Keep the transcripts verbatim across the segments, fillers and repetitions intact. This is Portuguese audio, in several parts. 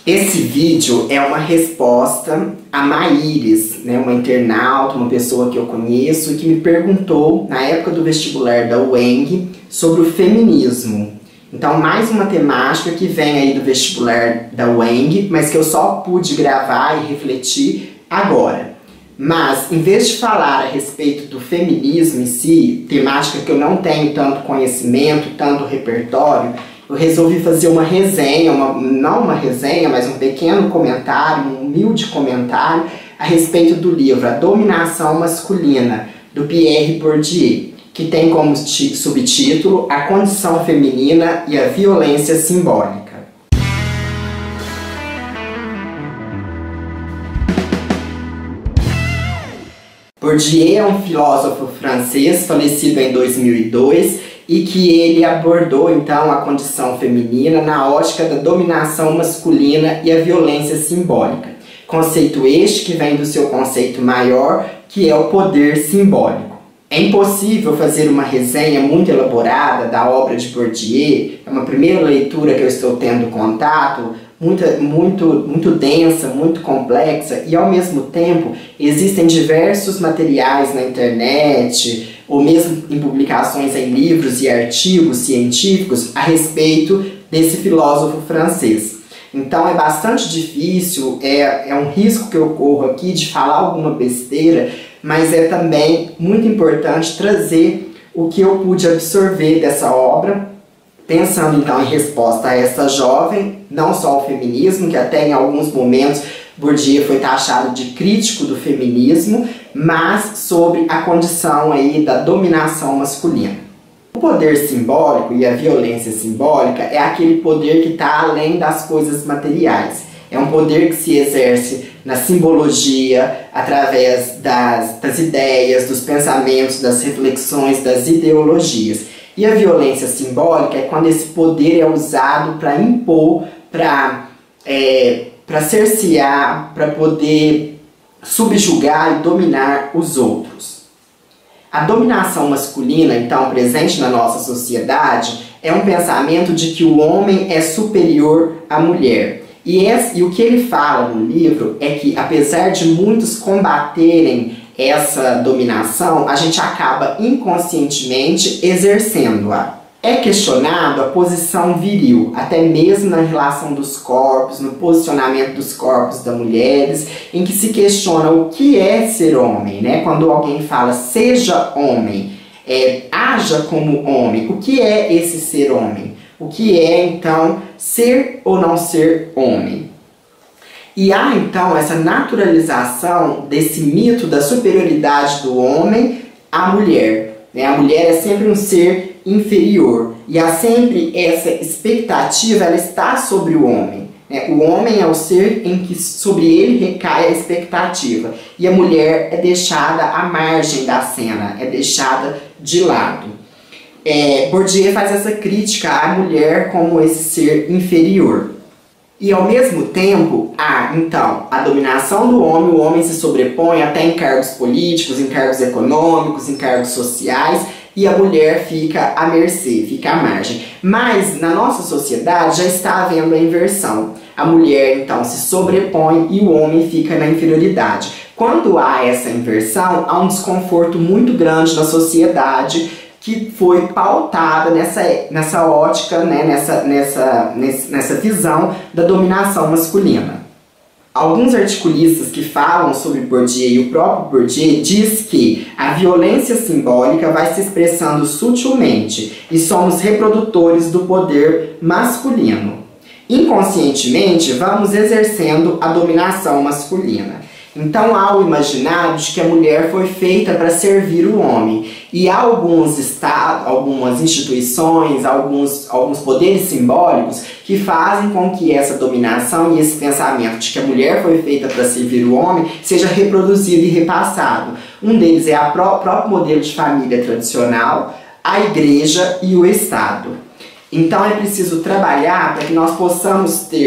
Esse vídeo é uma resposta a Maíris, né, uma internauta, uma pessoa que eu conheço, que me perguntou, na época do vestibular da U E N G, sobre o feminismo. Então, mais uma temática que vem aí do vestibular da U E N G, mas que eu só pude gravar e refletir agora. Mas, em vez de falar a respeito do feminismo em si, temática que eu não tenho tanto conhecimento, tanto repertório, eu resolvi fazer uma resenha, uma, não uma resenha, mas um pequeno comentário, um humilde comentário a respeito do livro A Dominação Masculina, do Pierre Bourdieu, que tem como subtítulo A Condição Feminina e a Violência Simbólica. Bourdieu é um filósofo francês falecido em dois mil e dois e que ele abordou então a condição feminina na ótica da dominação masculina e a violência simbólica. Conceito este que vem do seu conceito maior, que é o poder simbólico. É impossível fazer uma resenha muito elaborada da obra de Bourdieu, é uma primeira leitura que eu estou tendo contato, muito, muito, muito densa, muito complexa, e ao mesmo tempo existem diversos materiais na internet, ou mesmo em publicações em livros e artigos científicos a respeito desse filósofo francês. Então é bastante difícil, é, é um risco que eu corro aqui de falar alguma besteira, mas é também muito importante trazer o que eu pude absorver dessa obra, pensando então em resposta a essa jovem, não só o feminismo, que até em alguns momentos Bourdieu foi taxado de crítico do feminismo, mas sobre a condição aí da dominação masculina. O poder simbólico e a violência simbólica é aquele poder que está além das coisas materiais. É um poder que se exerce na simbologia, através das, das ideias, dos pensamentos, das reflexões, das ideologias. E a violência simbólica é quando esse poder é usado para impor, para é, para cercear, para poder subjugar e dominar os outros. A dominação masculina, então, presente na nossa sociedade, é um pensamento de que o homem é superior à mulher. E, esse, e o que ele fala no livro é que, apesar de muitos combaterem essa dominação, a gente acaba inconscientemente exercendo-a. É questionado a posição viril, até mesmo na relação dos corpos, no posicionamento dos corpos das mulheres, em que se questiona o que é ser homem, né? Quando alguém fala seja homem, é, haja como homem, o que é esse ser homem? O que é, então, ser ou não ser homem? E há, então, essa naturalização desse mito da superioridade do homem à mulher, né? A mulher é sempre um ser inferior, e há sempre essa expectativa, ela está sobre o homem, né? O homem é o ser em que sobre ele recai a expectativa, e a mulher é deixada à margem da cena, é deixada de lado. É, Bourdieu faz essa crítica à mulher como esse ser inferior. E ao mesmo tempo, há então a dominação do homem, o homem se sobrepõe até em cargos políticos, em cargos econômicos, em cargos sociais, e a mulher fica à mercê, fica à margem. Mas na nossa sociedade já está havendo a inversão. A mulher então se sobrepõe e o homem fica na inferioridade. Quando há essa inversão, há um desconforto muito grande na sociedade que foi pautada nessa, nessa ótica, né, nessa, nessa, nessa visão da dominação masculina. Alguns articulistas que falam sobre Bourdieu e o próprio Bourdieu diz que a violência simbólica vai se expressando sutilmente e somos reprodutores do poder masculino. Inconscientemente, vamos exercendo a dominação masculina. Então há o imaginário de que a mulher foi feita para servir o homem. E há alguns estados, algumas instituições, alguns, alguns poderes simbólicos que fazem com que essa dominação e esse pensamento de que a mulher foi feita para servir o homem seja reproduzido e repassado. Um deles é o pró próprio modelo de família tradicional, a igreja e o Estado. Então é preciso trabalhar para que nós possamos ter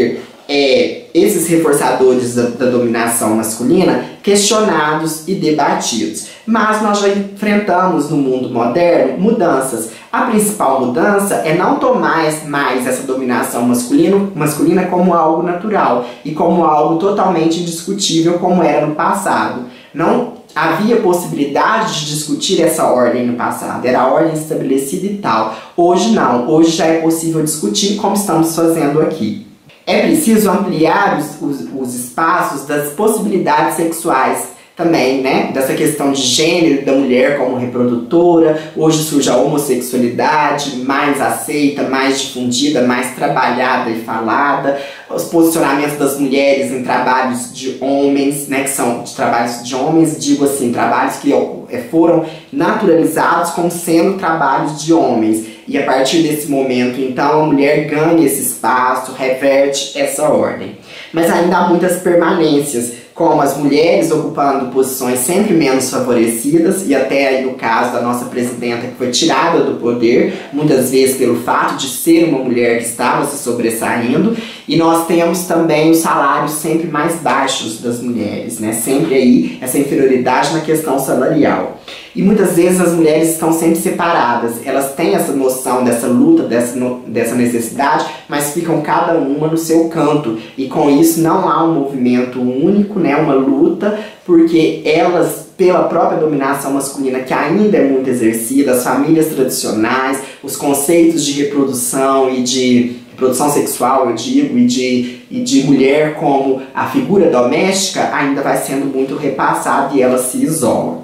é, esses reforçadores da, da dominação masculina questionados e debatidos. Mas nós já enfrentamos no mundo moderno mudanças. A principal mudança é não tomar mais essa dominação masculina, masculina como algo natural e como algo totalmente indiscutível como era no passado. Não havia possibilidade de discutir essa ordem no passado, era a ordem estabelecida e tal. Hoje não, hoje já é possível discutir como estamos fazendo aqui. É preciso ampliar os, os, os espaços das possibilidades sexuais também, né? Dessa questão de gênero da mulher como reprodutora. Hoje surge a homossexualidade mais aceita, mais difundida, mais trabalhada e falada. Os posicionamentos das mulheres em trabalhos de homens, né? Que são de trabalhos de homens, digo assim, trabalhos que foram naturalizados como sendo trabalhos de homens. E a partir desse momento, então, a mulher ganha esse espaço, reverte essa ordem. Mas ainda há muitas permanências, como as mulheres ocupando posições sempre menos favorecidas, e até aí no caso da nossa presidenta que foi tirada do poder, muitas vezes pelo fato de ser uma mulher que estava se sobressaindo, e nós temos também os salários sempre mais baixos das mulheres, né? Sempre aí essa inferioridade na questão salarial. E muitas vezes as mulheres estão sempre separadas, elas têm essa noção dessa luta, dessa, dessa necessidade, mas ficam cada uma no seu canto. E com isso não há um movimento único, né, uma luta, porque elas, pela própria dominação masculina que ainda é muito exercida, as famílias tradicionais, os conceitos de reprodução e de reprodução sexual, eu digo, e de, e de mulher como a figura doméstica ainda vai sendo muito repassado e elas se isolam.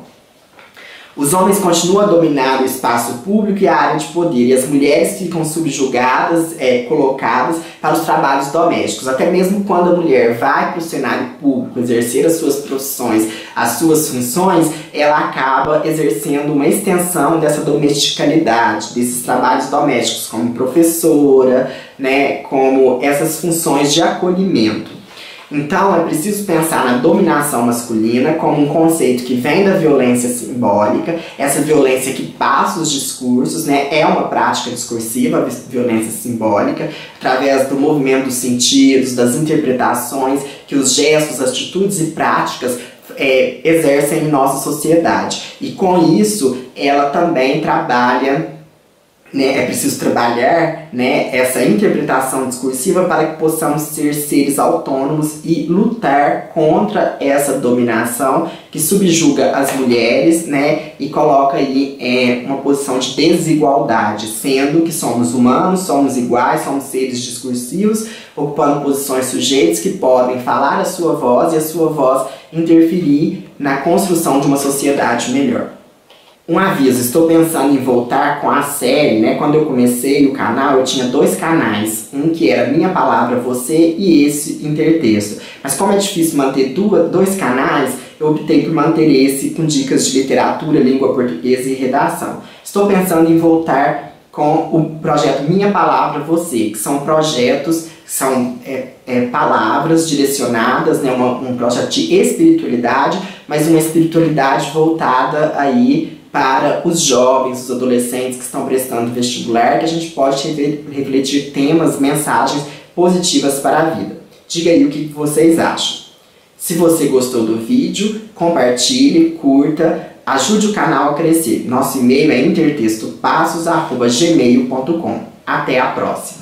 Os homens continuam a dominar o espaço público e a área de poder, e as mulheres ficam subjugadas, é, colocadas para os trabalhos domésticos. Até mesmo quando a mulher vai para o cenário público exercer as suas profissões, as suas funções, ela acaba exercendo uma extensão dessa domesticalidade, desses trabalhos domésticos, como professora, né, como essas funções de acolhimento. Então é preciso pensar na dominação masculina como um conceito que vem da violência simbólica, essa violência que passa os discursos, né, é uma prática discursiva, a violência simbólica, através do movimento dos sentidos, das interpretações que os gestos, atitudes e práticas é, exercem em nossa sociedade. E com isso ela também trabalha, né, é preciso trabalhar, né, essa interpretação discursiva para que possamos ser seres autônomos e lutar contra essa dominação que subjuga as mulheres, né, e coloca aí é, uma posição de desigualdade, sendo que somos humanos, somos iguais, somos seres discursivos, ocupando posições sujeitos que podem falar a sua voz e a sua voz interferir na construção de uma sociedade melhor. Um aviso, estou pensando em voltar com a série, né? Quando eu comecei o canal, eu tinha dois canais. Um que era Minha Palavra Você e esse Intertexto. Mas como é difícil manter duas, dois canais, eu optei por manter esse com dicas de literatura, língua portuguesa e redação. Estou pensando em voltar com o projeto Minha Palavra Você, que são projetos, são é, é, palavras direcionadas, né? Uma, um projeto de espiritualidade, mas uma espiritualidade voltada aí para os jovens, os adolescentes que estão prestando vestibular, que a gente pode refletir temas, mensagens positivas para a vida. Diga aí o que vocês acham. Se você gostou do vídeo, compartilhe, curta, ajude o canal a crescer. Nosso e-mail é intertextopassos arroba gmail ponto com. Até a próxima!